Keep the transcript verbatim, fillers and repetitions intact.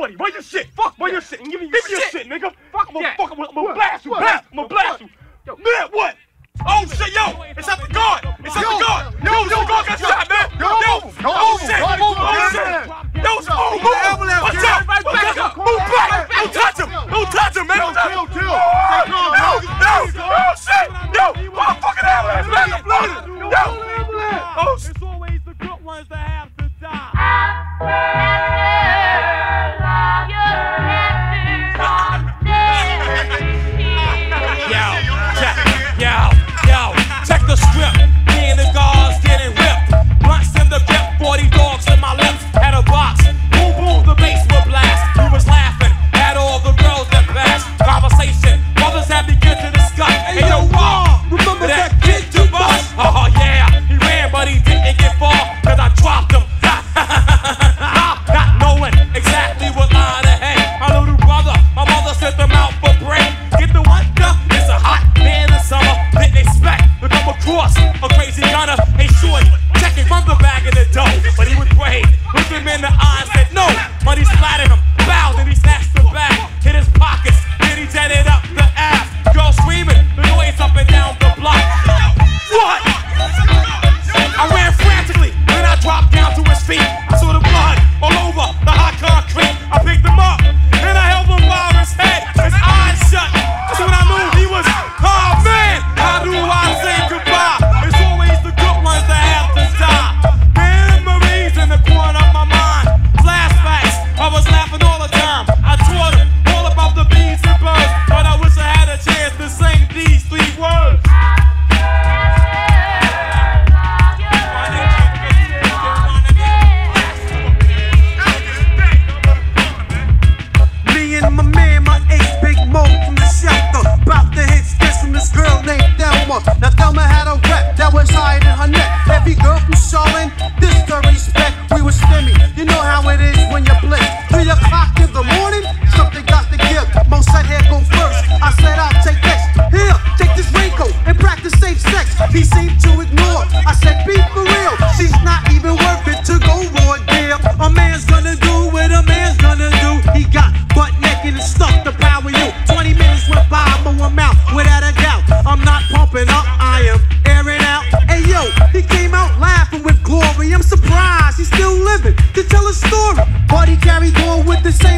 forty. Where your shit? Fuck. Where your shit? Give me your shit, nigga. Fuck. I'm gonna fuck. I'm gonna blast you. Blast. I'm gonna blast you. Yo, man, what? Oh shit, yo! It's up the guard! It's up the guard! Yo, yo, the guard got shot, man! Yo, yo! Oh shit! Oh shit! Yo, move, move! Watch out! Watch out! Move back! Don't touch him! Don't touch him, man! Don't touch him! Yo, yo! Oh shit! Yo! Motherfucking ambulance, man! I'm bleeding! Yo! Oh shit! It's always the good ones that have to die. Yo, yo, check the script. Me and the guards getting ripped. Blunts in the grip, forty dogs in my lips. Had a box, boom boom, the bass would blast. We was laughing at all the girls that passed. Conversation, mothers had begun to discuss. Hey yo, Raw, remember that kid to bust? Oh yeah, he ran but he didn't get far, cause I dropped him. Not knowing exactly what line to hang. My little brother, my mother sent them out for break. Get the one cup, it's a hot man in summer. Didn't expect to come across a crazy gunner. Hey shorty, checking from the bag of the dough, but he was brave. Looked him in the eyes, said no. Money splattered him, bowed and he snatched the bag, hit his pockets, then he jetted up the ass. Girl screaming, the noise up and down the block. What? I ran frantically, then I dropped down to his feet. I saw the blood all over the hot concrete. I picked him up, and I held him by his head, his eyes shut. That's when I knew he was, oh man, how do I say goodbye? It's always the good ones that have to die. Memories in the corner of my mind, flashbacks, I was laughing all the time. I taught him all about the bees and birds, but I wish I had a chance to sing these three words. Me and my man, my ace, big Mo from the shelter, about to hit skits from this girl named Thelma. Now Thelma had a rep that was higher than her neck. Every girl from Charlotte, this the respect. We was stimmy, you know how it is when you blitz. Three o'clock in the morning, something got to give. Mo said, here go first. I said, I'll take this. Here, take this raincoat and practice safe sex. He seemed to ignore. I said, be for real. She's not even worth it to go raw deal. A man's gonna do what a man's gonna do. He got butt naked and stuck to power you. Twenty minutes went by, but I'm out without a doubt. I'm not pumping up, I am airing out. Hey yo, he came out laughing with glory. I'm surprised he's still living to tell a story. But he carried on with the same